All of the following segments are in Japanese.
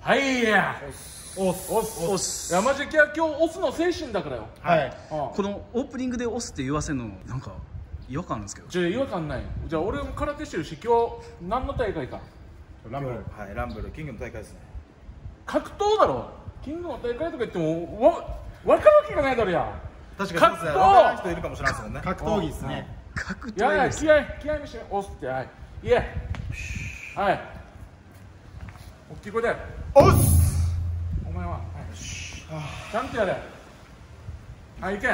はいや。 押す。 いやマジで今日押すの精神だからよ。 はい。 このオープニングで押すって言わせるのなんか違和感あるんですけど。 じゃあ違和感ない。じゃあ俺も空手してるし今日何の大会か。 ランブル。はい、ランブルキングの大会ですね。 格闘だろ。キングの大会とか言っても分かるわけがないだろや。 確かにそうですね。分からない人いるかもしれないですもんね。格闘技ですね。 格闘技。 いやいや気合い見して押すってはい。いえ。はい。大きい声で。 押す。 お前は、はい、ちゃんとやれ。はい、行け。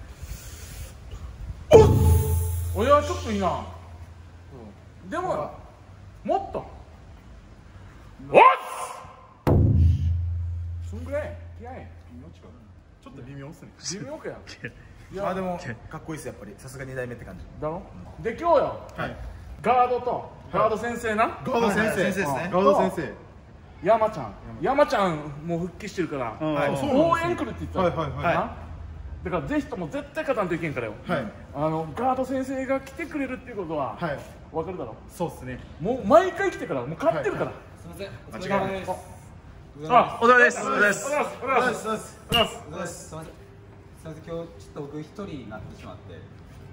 おいや、ちょっといいな。でも、もっと。おっ。そんぐらい。気合い。 ちょっと微妙っすね。 微妙かや。 まあでもかっこいいですやっぱり。さすが2代目って感じ。 だろ。で今日よ。ガードとガード先生な。 ガード先生ですね。ガード先生。 山ちゃんもう復帰してるから応援来るって言ったらだからぜひとも絶対勝たんといけんからよ。ガード先生が来てくれるっていうことは分かるだろ。 そうですね。 もう毎回来てからもう勝ってるから。 すみません。 間違いないです。 お疲れです。 すみません。すみません。今日ちょっと僕一人になってしまって。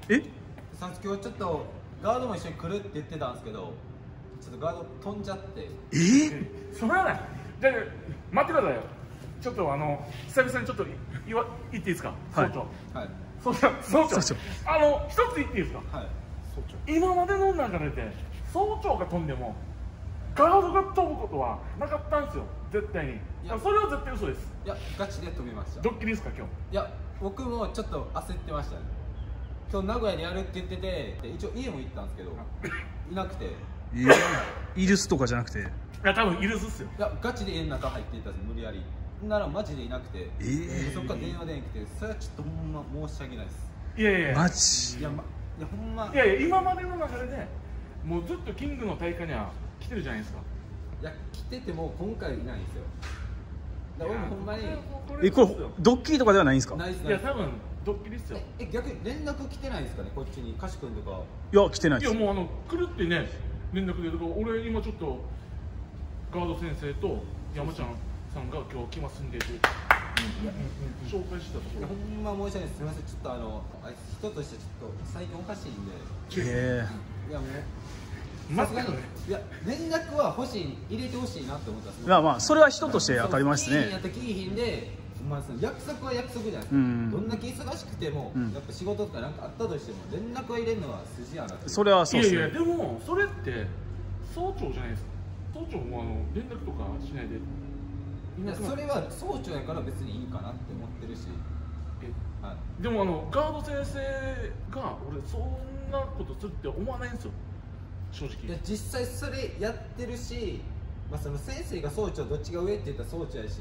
え？ 今日ちょっとガードも一緒に来るって言ってたんですけど。ちょっとガード飛んじゃって。 それはない。じゃあ待ってくださいよ。ちょっと久々にちょっと言っていいですか。総長。 はい。 総長。一つ言っていいですか。 はい。 総長。今までの流れで総長が飛んでもガードが飛ぶことはなかったんですよ。絶対に。それは絶対嘘です。 いやガチで飛びました。 ドッキリですか今日。 いや僕もちょっと焦ってましたね。今日名古屋でやるって言ってて、一応家も行ったんですけどいなくて。 イルスとかじゃなくて。 いや多分イルスっすよ。 いやガチで家の中入っていったんです無理やり。ならマジでいなくて、そっから電話で来て、それはちょっとほんま申し訳ないです。 いやいやマジ。 いやほんま。 いや今までの流れでもうずっとキングの大会には来てるじゃないですか。 いや来てても今回いないんですよ。だから俺もほんまにこれドッキリとかではないんですか？ ないです。 いや多分ドッキリっすよ。 逆に連絡来てないんですかねこっちにカシ君とか。 いや来てないです。 いやもう来るってね連絡で俺今ちょっとガード先生と山ちゃんさんが今日来ますんでって紹介してたところ。 ほんま申し訳ないです。すみません。ちょっとあいつ人としてちょっと最近おかしいんで。いやもうさすがにいや連絡は欲しい入れてほしいなって思ったんです。 まあそれは人として当たり前ですね。 やったきいひんで、まあその約束は約束じゃないですか。どんだけ忙しくてもやっぱ仕事とかなんかあったとしても連絡は入れるのは筋やなって。 それはそうですね。 いやいやでもそれって総長じゃないですか。総長も連絡とかしないで。 それは総長やから別にいいかなって思ってるし。 でもガード先生が俺そんなことするって思わないんですよ正直。 いや実際それやってるし、まあその先生が総長どっちが上って言ったら総長やし。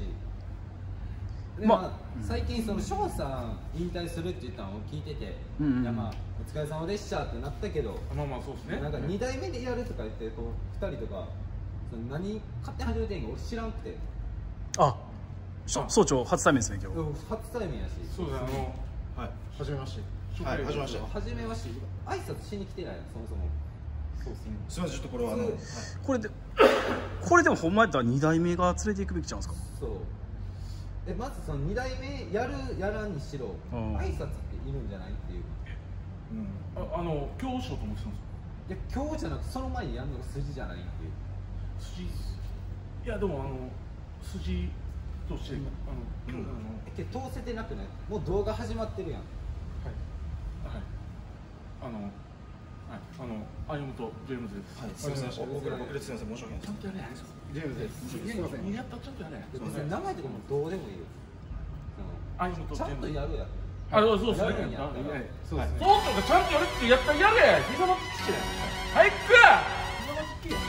最近その翔さん引退するって言ったのを聞いてて、いやまあお疲れ様でしたってなったけど、 まあまあそうですね。 なんか2代目でやるとか言ってこう2人とかその何勝手に始めてんか俺知らんくて。 総長初対面ですね今日。 初対面やし。 そうだはい初めまして。はい初めまして。 初めまして挨拶しに来てないのそもそも。 そうですね。すみませんちょっとこれはこれでもほんまやったら2代目が連れていくべきちゃうんですか？ そう。まずその2代目やるやらんにしろ挨拶っているんじゃないっていう。 今日しようと思ってたんですよ。 いや今日じゃなくその前にやるのが筋じゃないっていう。 筋。いやでも筋として通せてなくない？もう動画始まってるやん。 アイムとジェームズです。 はいすみません。遅れてすみません申し訳ないです。 ちゃんとやれ。 ジェームズです。すみません。 やったちゃんとやれ。 別に名前とかもどうでもいいよ。 アイムとジちゃんェームズ。 とやるやん。 そうですね。そうですね。総長がちゃんとやるってやったらやれ。膝のつきして。はいく。膝のつきよ。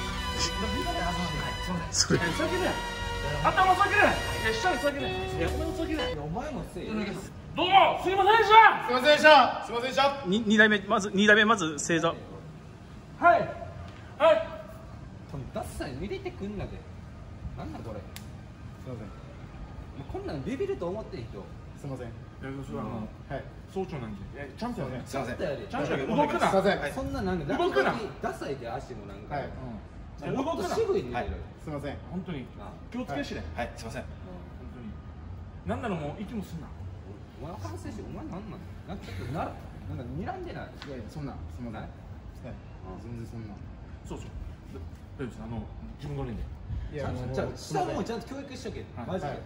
それ。 先で。頭先で。下に先で。頭の先で。 お前もせえ。 どうもすいませんでした。 すみませんでした。すみませんでした。 2代目まず正座。 はいはい。 ダッサい入れてくんなで。なんだこれ。 すみません。 こんなんビビると思ってん人。 すみません。 はい。総長なんでちゃんとやれ。 ちゃんとやれ。 ちゃんとやれ。動くな。 すみません。 そんななんか動くな。 ダサいで足もなんか。 もっと渋いに出る。 すみません、本当に気をつけしね。 はい、すみません。 本当に。なんならもう息もすんな。 お前反省して、お前なんなの？なんかちょっとなんか睨んでない。 いやいや、そんな、すみません。全然そんな。そうそう。大丈夫です。自分が悪いんで。 いや、じゃあ下もちゃんと教育しとけ。マジで。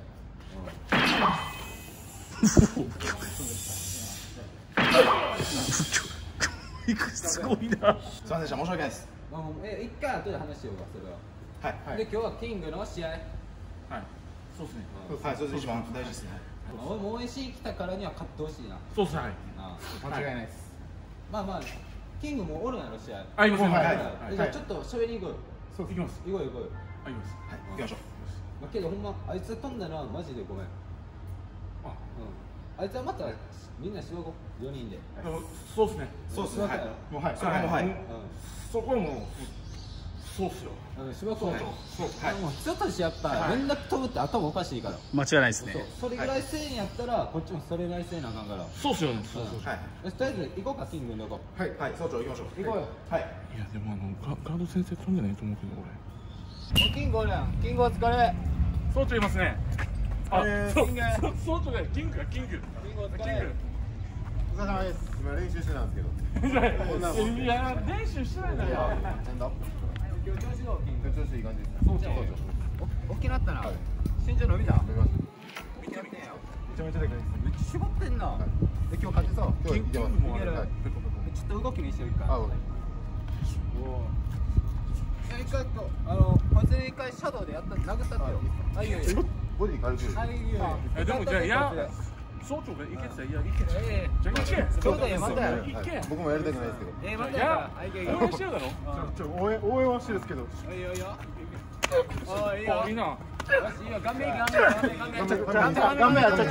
すごいな。 すみませんでした。申し訳ないです。 一回後で話しようか、それは。はい。で、今日はキングの試合。はい。 そうですね。 はい、それで一番大事ですね。 俺も応援しに来たからには勝ってほしいな。 そうですね。 間違いないです。 まあまあ、キングもおるんやろ、試合。 あ、いますね。 じゃあちょっと喋りに行こうよ。 そう、行きます。 行こうよ、行こうよ。 行きます。 はい、行きましょう。 まあけどほんま、あいつ飛んだのはマジでごめん。あいつはまたみんなしばこう、4人で。 そうですね。 そうですね。 もうはい。 そこもはい。 そこはもう、そうっすよ。 しばこう。そう。人としてやっぱ連絡飛ぶって頭おかしいから。 間違いないですね。 それぐらいせんやったら、こっちもそれぐらいせんなあかんから。 そうっすよね。 はい。とりあえず行こうか、キングのとこ。 はい、はい、総長行きましょう。 行こうよ。 はい。 いや、でもガード先生飛んでないと思うけど、俺。 キングおるやん。キングお疲れ。 総長いますね。あ、総長がキング。 キングお疲れ。 お疲れ様です。今練習してたんですけど。 いや、練習してないんだよ。 なんだ。 今日調子どう？キング。 調子いい感じです。 総長。 大きなったな。身長伸びた。 伸びました。 見てみてよ。 めちゃめちゃでかいです。 めっちゃ絞ってんな。 で今日勝ちそう。今日いけます。 いける。ちょっと動き見せよう一回。 あ、 一回こいつ一回シャドウでやった殴ったってよ。あ、いいよいいよ。 ボディ軽く。 あ、いいよ。 でもじゃあいや。総長がいけてたらいやいけ。じゃあいけ。 そうだよ、またよ。 いけ。 僕もやりたくないですけど。 またや。 応援してるだろ。 応援はしてるんですけど。 いいよいいよ。 おいいよ。いいな。 いいよ、顔面顔面。 ちょ顔面顔面顔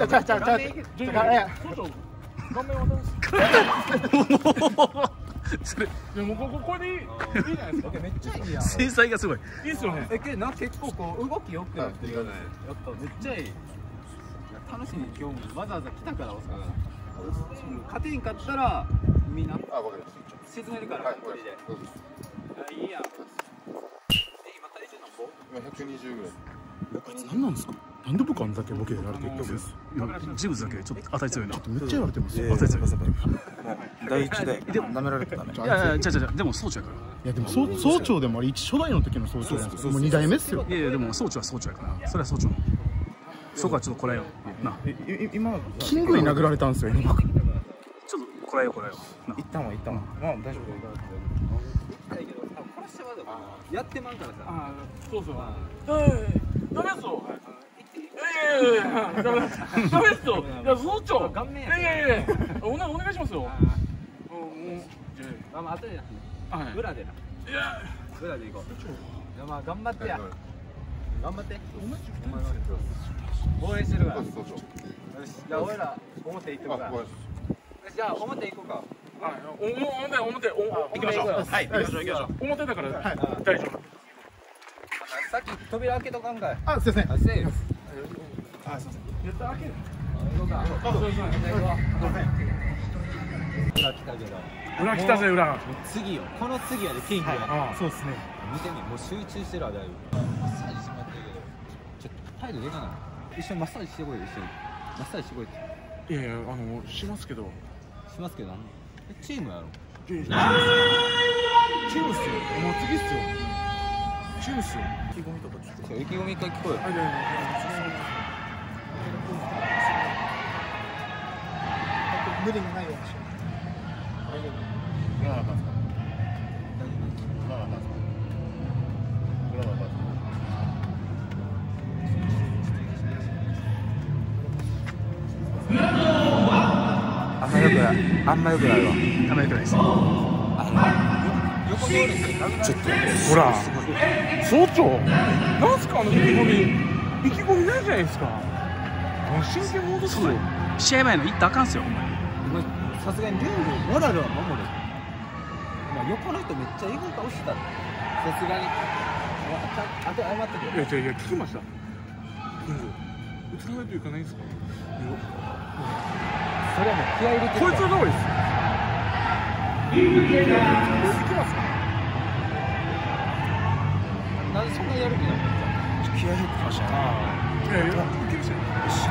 いやもうこれでいいじゃないですか。 めっちゃいいやん。 繊細がすごい。 いいっすよね。 結構こう動きよくなってるよね。やっぱめっちゃいい。楽しみに今日もわざわざ来たから大阪から。勝てんかったらみんな。 あ、わかりました。 沈めるから。これで。いいやん。今体重何歩？ 今120ぐらい。 あいつ何なんですか。なんで僕あんだけボケやられてるんです。 ジムズだけちょっと当たり強いな。 めっちゃ言われてますよ。 当たり強い。 第一で舐められてたね。 いやでも総長やから。 いやでも総長でもあれ初代の時の総長なんですよ。もう2代目っすよ。 いやいやでも総長は総長やから。それは総長。そこはちょっとこらえよう。な。 今キングに殴られたんですよ。今ちょっとこらえよう。 一旦はまあ大丈夫。 やってまんからさ。 あ、そうそう。ダメっすよ。ダメっすよ。いや総長。いやお願いしますよ。 まあ後でな。裏でな。いや裏で行こう。まあ頑張ってや。頑張って。応援してるから。よし、じゃあ俺ら表行ってこうか。じゃあ表行こうか。 表行きましょう。はい、行きましょう。表だから大丈夫。 さっき扉開けとかんかい。 あ、すいません。 あ、せえよ。 あ、すいません。絶対開ける。 行こうか。裏来たけど。 裏来たぜ裏。 次よ。この次やでキングや。 そうですね。 見てみ、もう集中してるわだいぶ。マッサージしてもらってるけど。ちょっと態度でかない。一緒にマッサージしてこいよ一緒に。マッサージしてこいって。 いやいやしますけど。 しますけどチームやろ。 チームっすよ。もう次っすよ。チームっすよ。 意気込みとかちょっと。意気込み一回聞こえよ。 無理がないようにしよう。 あんまよくないわ。 あんまよくないです。 横通りしてちょっとほら総長なんすか意気込みないじゃないですか。真剣戻すよ。 試合前の言ったらあかんすよお前。 さすがにルールモラルは守る。横の人めっちゃエゴ顔してた。さすがにあと謝ってくれ。 いや聞きました。キング打たないといかないんですか。 それはもう気合い入れてる。 こいつはどうです。聞きますか。 なんでそんなやる気ないの？ 気合入ってきましたね。 いやいや、いけるじゃん。よし。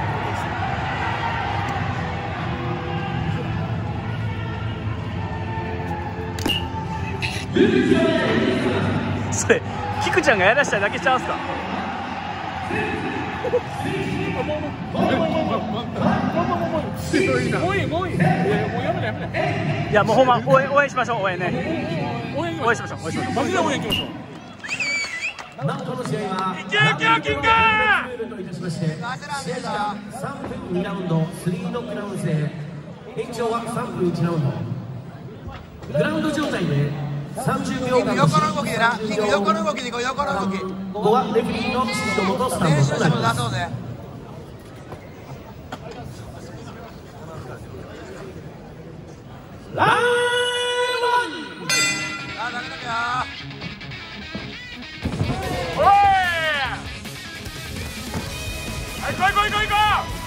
それ菊ちゃんがやらしただけちゃうんすか。 もういい、もういい。いや、もうやめな、やめな。 いや、もうほんま応援しましょう。応援ね。応援しましょう。応援しましょう。 マジで応援行きましょう。 なんとこの試合は行け行けよ、キングー。 といたしまして試合は3分2ラウンド3ノックダウン制、延長は3分1ラウンド、グラウンド状態で30秒間横の動きでな、キング横の動きでいこう、横の動き。 ここはレフェリーの指示のもとスタートとなります。ラウンド1。 行こう行こう行こう行こ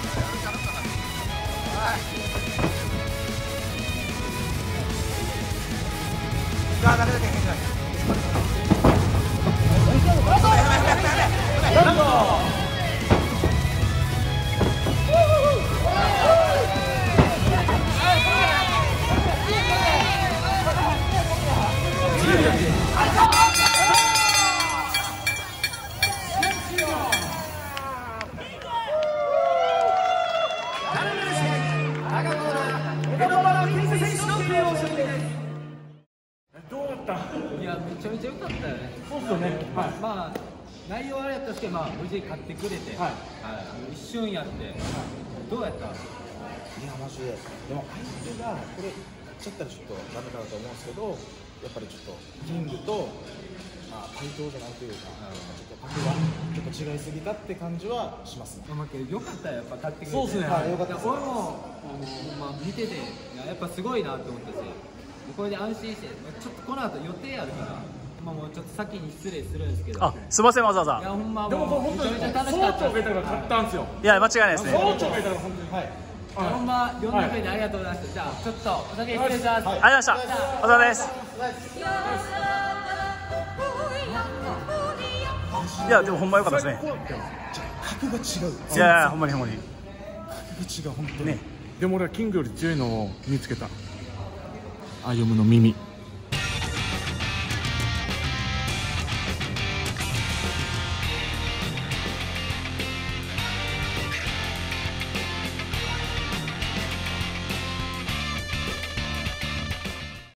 いや、めちゃめちゃ良かったよね。 そうっすよね。はい。 まあ内容あれやったんですけど、まあ無事勝ってくれて、はい、一瞬やって、どうやった？ いやマジで、でも相手がこれいっちゃったらちょっとダメかなと思うんですけど、やっぱりちょっとキングと対等じゃないというか、ちょっと格がちょっと違いすぎたって感じはしますね。 まあ良かったよ、やっぱ勝ってくれて。 そうですね。 はい、良かったです。 俺もまあ見てて、やっぱすごいなって思ったし、これで安心して、ちょっとこの後予定あるから。もうちょっと先に失礼するんですけど。 あ、すみません、わざわざ。 いや、ほんま、 でも本当に総長がいたから勝ったんですよ。 いや、間違いないですね。 総長がいたから本当に。はい。 ほんま、呼んでくれてありがとうございました。じゃあ、ちょっとお先失礼します。 ありがとうございました。お疲れ様です。いや、でもほんま良かったですね。 格が違う。 いや、ほんまにほんまに。 格が違う、本当に。 でも俺はキングより強いのを見つけた。歩夢の耳。